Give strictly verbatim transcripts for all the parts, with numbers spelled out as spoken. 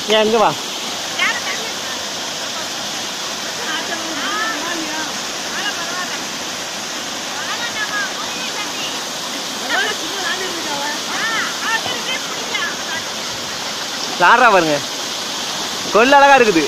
ஏன் எங்க வா ஆடுறா பாருங்க கொல்ல அழகா இருக்குது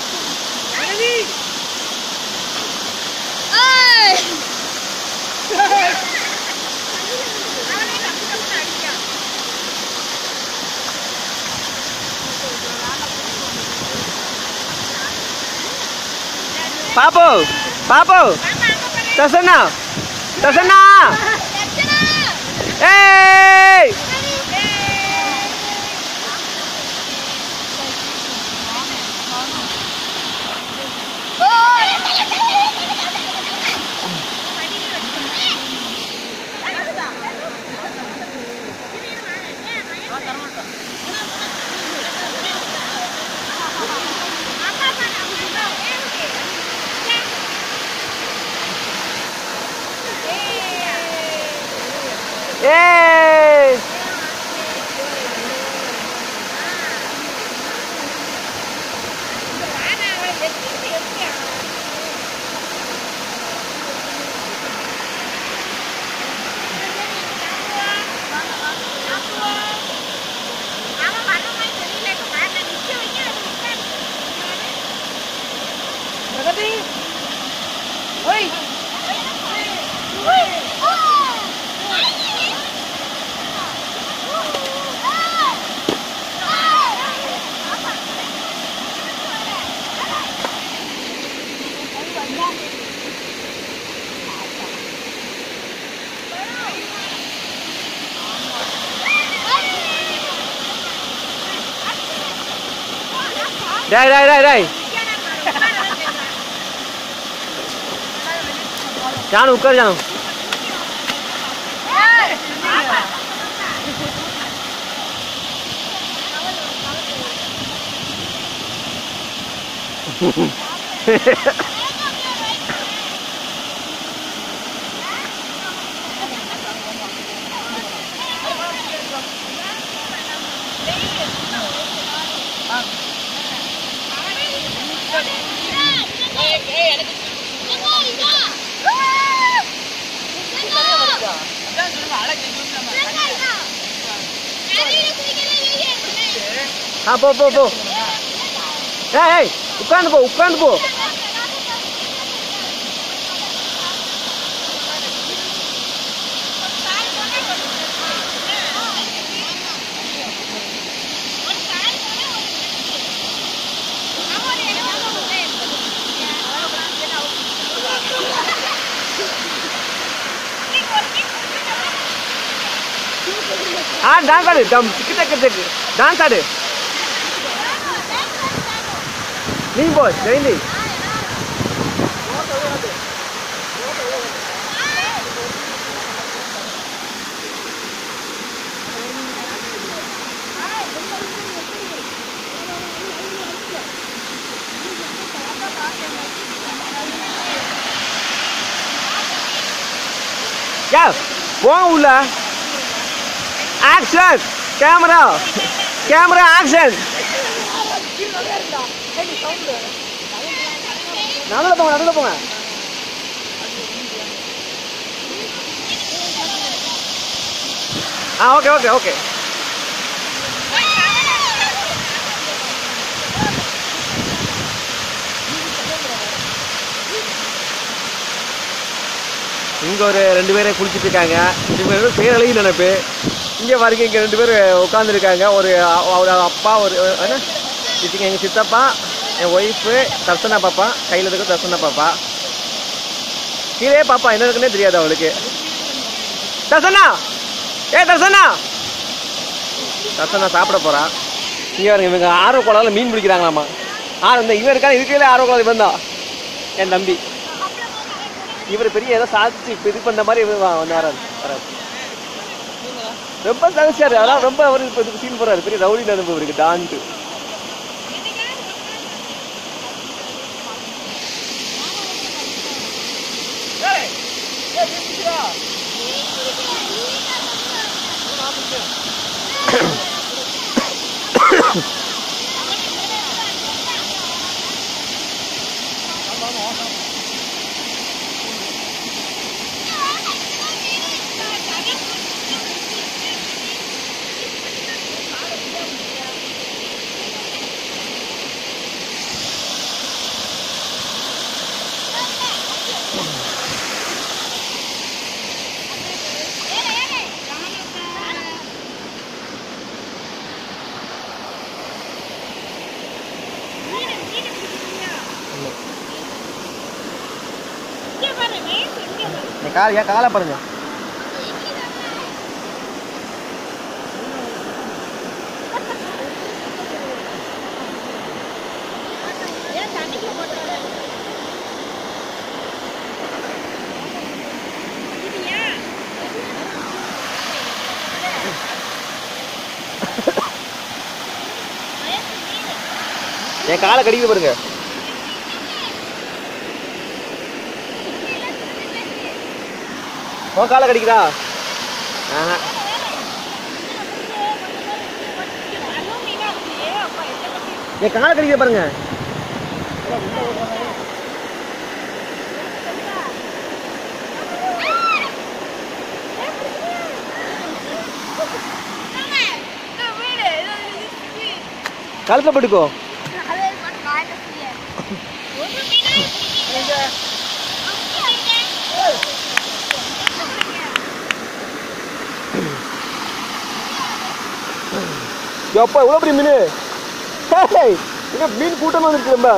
பாப்பு பாப்பு தர்சனா தர்சனா ஏய் Yeay! Oi! Đây đây đây đây. Jangan ukur jangan. Ah, po po po. Hey hey, ukan po, ukan po. Ah, dance ada, dam, kita kita dance ada. Ni bos, dari ni. Ya, buang ulah. Action, camera, camera action. நடுல போங்க நடுல போங்க ஆ okay okay okay இங்க ஒரு ரெண்டு பேரை குளிச்சிட்டு இருக்காங்க இவங்க பேர் அழகி நினைப்பு இங்க பாருங்க இங்க ரெண்டு பேர் உட்கார்ந்து இருக்காங்க ஒரு அப்பா ஒரு என்ன எங்க சித்தப்பா என் ஒய்ஃபு தர்சனா பாப்பா கையில் இருக்க தர்சனா பாப்பா கீழே பாப்பா என்ன இருக்குன்னே தெரியாது அவளுக்கு தர்சனா ஏ தர்சனா தர்சனா சாப்பிட போறா இங்க பாருங்க இவங்க ஆர்வ குளத்துல மீன் பிடிக்கிறாங்களாமா ஆறு இந்த இவன் இருக்கா இதுக்கே ஆர்வ குளம் இவன் தான் என் தம்பி இவர் பெரிய ஏதோ சாதிச்சு இது பண்ண மாதிரி வந்து வராது வராது ரொம்ப சாதிச்சாரு அதான் ரொம்ப அவர் இப்போ இதுக்கு சீன் போறாரு பெரிய ரவுடி நரம்பு இருக்கு டான்ட்டு என் கால் என் காலை பாருங்க. என் காலை கடிக்குது பாருங்க. உன் காலை கடிக்குதா? ஆஹா. என் காலை கடிக்குது பாருங்க. கழுத்துல போட்டுக்கோ. எப்பா எவ்வளோ பெரிய மீன்! என்ன மீன் கூட்டமாக வந்துருக்கு ரொம்ப.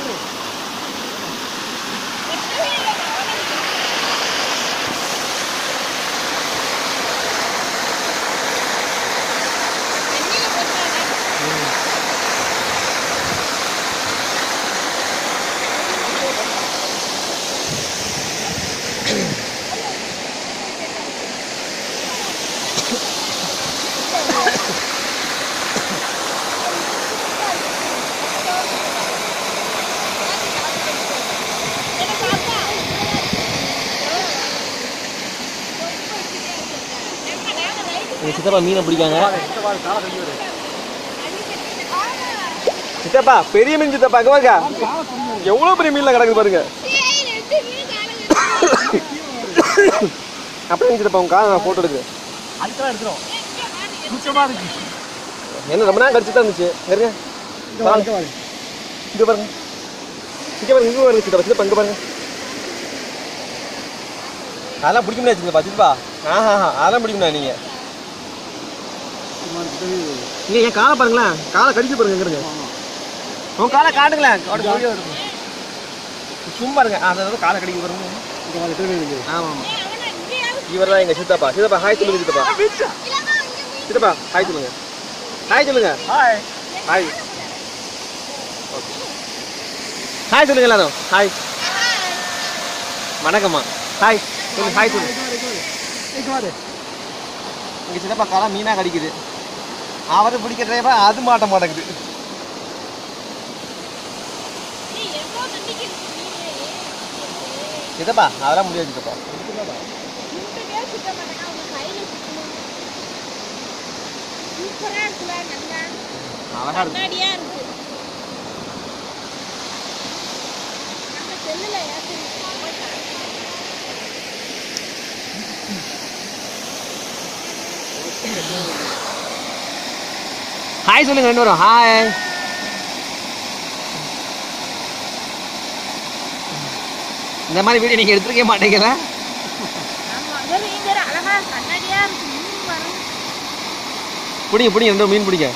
சித்தப்பா மீனை பிடிக்காங்க. சித்தப்பா பெரிய மீன் சித்தப்பா அங்க பாருங்க. எவ்வளவு பெரிய மீன்ல கிடக்குது பாருங்க. அப்படியே சித்தப்பா உங்க காலை போட்டோ எடுக்கு. என்ன ரொம்ப நேரம் கடிச்சு தான் இருந்துச்சு. இருங்க இங்க பாருங்க. இங்க பாருங்க இங்க பாருங்க சித்தப்பா. சித்தப்பா இங்க பாருங்க. அதெல்லாம் பிடிக்க முடியாது சித்தப்பா. சித்தப்பா ஆஹா அதெல்லாம் பிடிக்க முடியாது. நீங்க இங்க என் காலை பாருங்களேன். காலை கடிச்சு பாருங்க. உன் காலை காட்டுங்களேன். சும்மா இருங்க. அதாவது காலை கடிக்க பாருங்க. ஆமா ஆமா இவர் தான் எங்க சித்தப்பா. சித்தப்பா ஹாய் சொல்லுங்க. சித்தப்பா சித்தப்பா ஹாய் சொல்லுங்க. ஹாய் சொல்லுங்க. ஹாய் ஹாய் ஓகே ஹாய் சொல்லுங்க எல்லாரும். ஹாய் வணக்கம்மா. ஹாய் சொல்லுங்க. ஹாய் சொல்லுங்க. இங்க சித்தப்பா காலை மீனா கடிக்குது. அவரை பிடிக்க டிரைவர் அது மாட்ட மாட்டேங்குது. சித்தப்பா அதெல்லாம் முடியாது சித்தப்பா. அழகா இருக்கு. ஹாய் சொல்லுங்க ரெண்டு வரும். ஹாய் இந்த மாதிரி வீடியோ நீங்க எடுத்துருக்க மாட்டீங்களா? பிடிங்க பிடிங்க ரெண்டு மீன் பிடிங்க.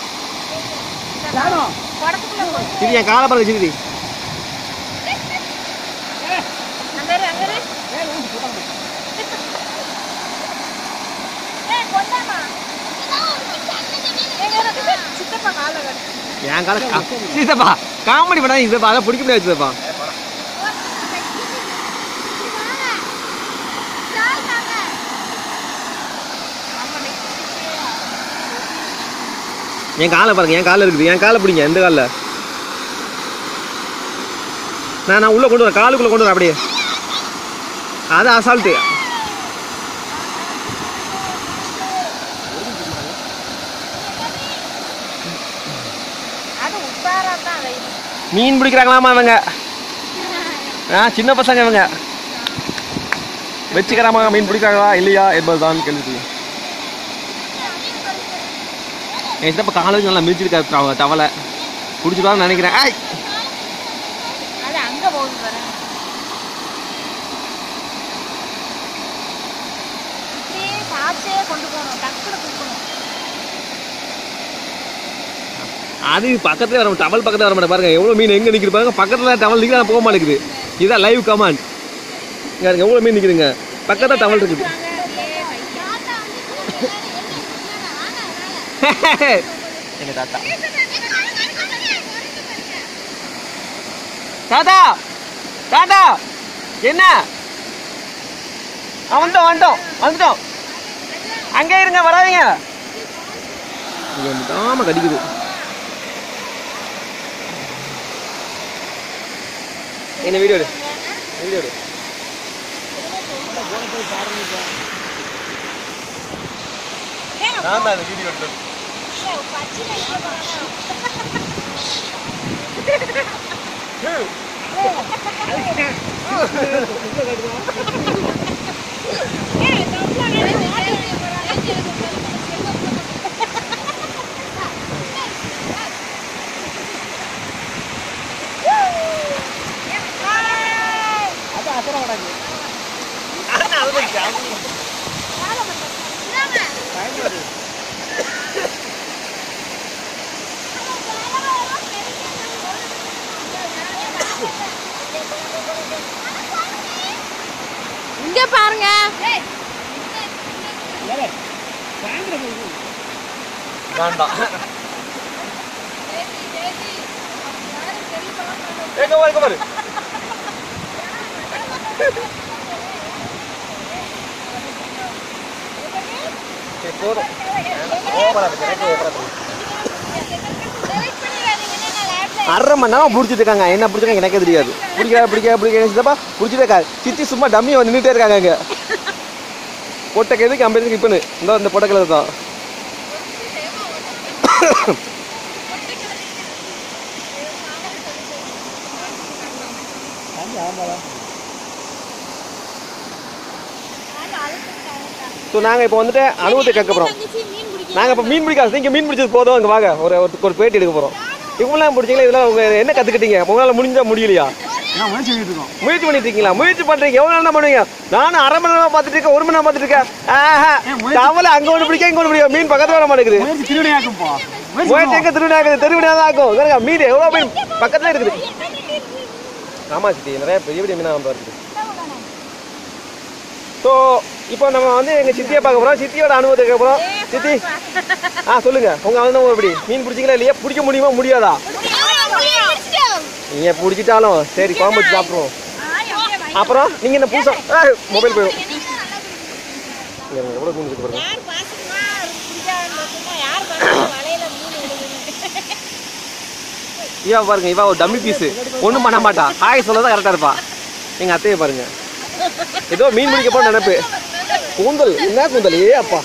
இது என் காலை பாருங்க. சிந்தி என் காலை சித்தப்பா காமெடி பண்ணாதீங்க சித்தப்பா. அதை பிடிக்க முடியாது சித்தப்பா. என் காலை பாருங்க. என் காலை இருக்குது. என் காலை பிடிங்க. எந்த காலில் நான் நான் உள்ள கொண்டு வரேன். காலுக்குள்ள கொண்டு வரேன். அப்படியே அது அசால்ட்டு. மீன் பிடிக்கிறாங்களாமா இவங்க. ஆ சின்ன பசங்க இவங்க. வச்சுக்கிறாமா மீன் பிடிக்கிறாங்களா இல்லையா என்பதுதான் கேள்வி. என் சித்தப்பா காலேஜ் நல்லா மிதிச்சிருக்காரு தவளை. பிடிச்சிருவான்னு நினைக்கிறேன். ஆய் அது பக்கத்துல வர டவல் பக்கத்துல வர மாட்டேன் பாருங்க. எவ்வளவு மீன் எங்க நிக்கிது பாருங்க. பக்கத்துல டவல் நிக்கிது போக மாட்டேங்குது. இதுதான் லைவ் கமாண்ட். எவ்வளவு மீன் நிக்குதுங்க. பக்கத்துல டவல் இருக்குது. எங்க தாத்தா தாத்தா தாத்தா என்ன வந்துட்டோம் வந்துட்டோம் வந்துட்டோம் அங்கே இருங்க வராதீங்க. தாம கடிக்குது. என்ன வீடியோ எடு வீடியோ எடு. நான் தான் வீடியோ எடுத்தேன். இங்க பாருங்க. வேண்டாம். எங்க பாரு எங்க பாரு. போதும். ஓவரா இருக்கு. எனக்கு ஓவரா இருக்கு. அரை மணி நேரம் பிடிச்சிட்டு இருக்காங்க. என்ன பிடிச்சிருக்காங்க எனக்கே தெரியாது. பிடிக்கா பிடிக்கா பிடிக்க சித்தப்பா பிடிச்சிட்டே இருக்காரு. சித்தி சும்மா டம்மியை வந்து நின்றுட்டே இருக்காங்க அங்கே. பொட்டை கேதுக்கு ஐம்பது கிப்பனு இந்த இந்த பொட்டை கலர் தான். ஸோ நாங்கள் இப்போ வந்துட்டு அனுபவத்தை கேட்க போகிறோம். நாங்கள் இப்போ மீன் பிடிக்காது. நீங்கள் மீன் பிடிச்சது போதும். அங்கே வாங்க ஒரு ஒரு பேட்டி எடுக்க போகிறோம். இவங்களாம் பிடிச்சிங்களா? இதெல்லாம் உங்க என்ன கற்றுக்கிட்டீங்க? உங்களால் முடிஞ்சா முடியலையா? முயற்சி பண்ணிட்டு இருக்கோம். முயற்சி பண்ணிட்டு இருக்கீங்களா? முயற்சி பண்ணுறீங்க. எவ்வளோ நேரம் பண்ணுவீங்க? நானும் அரை மணி நேரம் பார்த்துட்டு இருக்கேன். ஒரு மணி நேரம் பார்த்துட்டு இருக்கேன். ஆஹா தவளை அங்கே ஒன்று பிடிக்க இங்கே ஒன்று பிடிக்கும். மீன் பக்கத்தில் வர மாட்டேங்குது. முயற்சி எங்கே திருவினையாக்குது? திருவினையாக தான் ஆக்கும். மீன் எவ்வளோ மீன் பக்கத்தில் இருக்குது. ஆமா சித்தி நிறைய பெரிய பெரிய மீனாக வந்து இருக்குது. ஸோ இப்போ நம்ம வந்து எங்கள் சித்தியை பார்க்க போகிறோம். சித்தியோட அனுபவத்தை கேட்க போகிறோம். சித்தி ஆ சொல்லுங்க. உங்க அனுபவம் எப்படி? மீன் பிடிச்சிங்களா இல்லையா? பிடிக்க முடியுமா முடியாதா? நீங்க பிடிச்சிட்டாலும் சரி குழம்பு வச்சு சாப்பிடுவோம். அப்புறம் நீங்க என்ன புதுசா மொபைல் போயிடும். எவ்வளோ மீன் இருக்கு பாருங்க. இவா பாருங்க. இவா ஒரு டம்மி பீஸு. ஒன்றும் பண்ண மாட்டா. ஹாய் சொல்லதான் கரெக்டாக இருப்பா. எங்கள் அத்தையை பாருங்க. ஏதோ மீன் பிடிக்க போன நினைப்பு. கூந்தல் என்ன கூந்தல்? ஏ அப்பா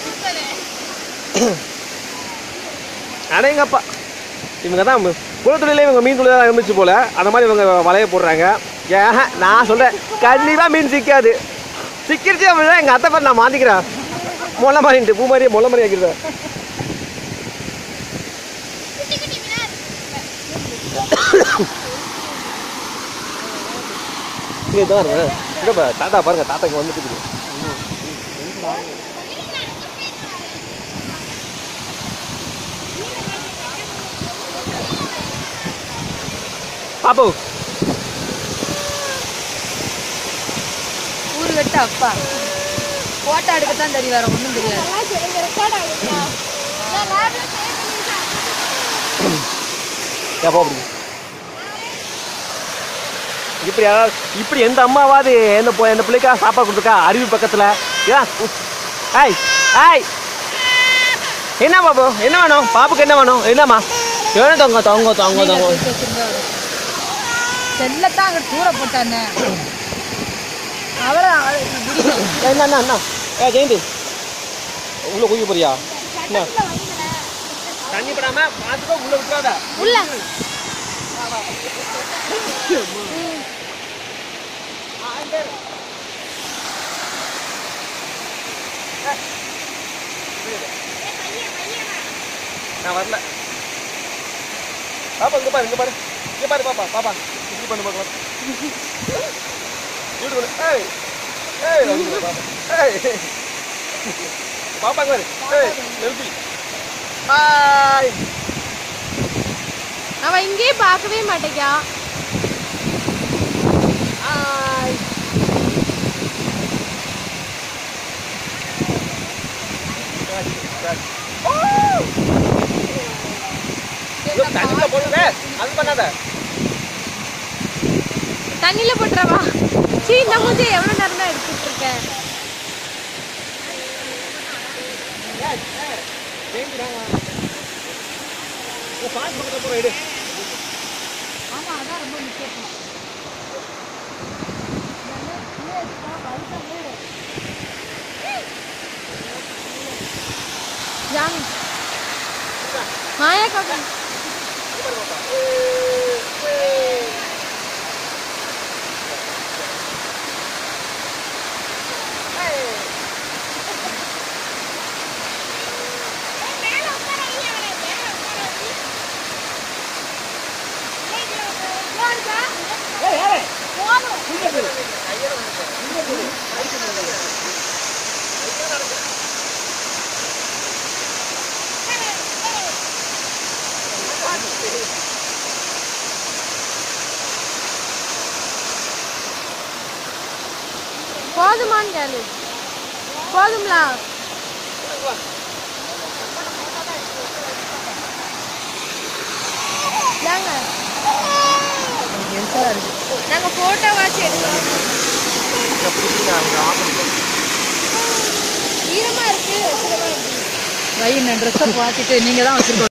அடேங்கப்பா. இவங்க தான் குளத்துறையிலே இவங்க மீன் தொழிலாக இருந்துச்சு போல. அந்த மாதிரி இவங்க வலைய போடுறாங்க. ஏன் நான் சொல்கிறேன் கண்டிப்பாக மீன் சிக்காது. சிக்கிருச்சு அப்படின்னா எங்கள் அத்தை பேர் நான் மாற்றிக்கிறேன். மொல்லை மாதிரின்ட்டு பூ மாதிரியே மொல்லை மாதிரி ஆக்கிடுவேன். இங்கே தான் இருங்க. இல்லைப்பா தாத்தா பாருங்க. தாத்தாக்கு வந்துட்டு இருக்குது. பாப்பு ஊரு வெட்ட அப்பா போட்டோ எடுக்கத்தான் தெரியும். வேற ஒன்றும் தெரியாது. எப்போ அப்படி இப்படி யாராவது இப்படி எந்த அம்மாவாது எந்த எந்த பிள்ளைக்கா சாப்பாடு கொடுத்துருக்கா? அருவி பக்கத்தில் ஏன்? ஆய் ஆய் என்ன பாப்பு என்ன வேணும்? பாப்புக்கு என்ன வேணும்? என்னம்மா வேணும்? தொங்க தொங்க தொங்க தொங்க செல்லத்தான் அங்கே தூர போட்டானே. அவளை என்ன அண்ணா அண்ணா ஏ ஜெயந்தி உள்ள குதிக்க போறியா? என்ன தண்ணி படாம பார்த்துக்கோ. உள்ள விட்டுறாத. உள்ள நான் வரல. பாப்பா இங்க பாரு இங்க பாரு இங்க பாரு பாப்பா பாப்பா இப்படி பண்ணு பாப்பா. இப்படி பண்ணு. ஏய் ஏய் பாப்பா ஏய் பாப்பா இங்க பாரு. ஏய் செல்ஃபி. ஹாய். அவன் இங்கேயே பார்க்கவே மாட்டேங்கா. ஹாய். தண்ணிக்குள்ள போடுவே அது பண்ணாத. தண்ணியில போட்டுறவா? சீ, இந்த மூஞ்சி எவ்வளவு நேரம் தான் எடுத்துட்டு இருக்கேன். ஆமா, அதான் ரொம்ப முக்கியம். ஜாமி மாயா காக்கா போதுமான்னு கேளு. போதும்லா? நாங்க போட்டோ வாட்சி எடுக்கிறோம். ஈரமா இருக்கு. வயிறு ட்ரெஸ்ஸை பார்த்துட்டு நீங்க தான் வச்சிருக்கோம்.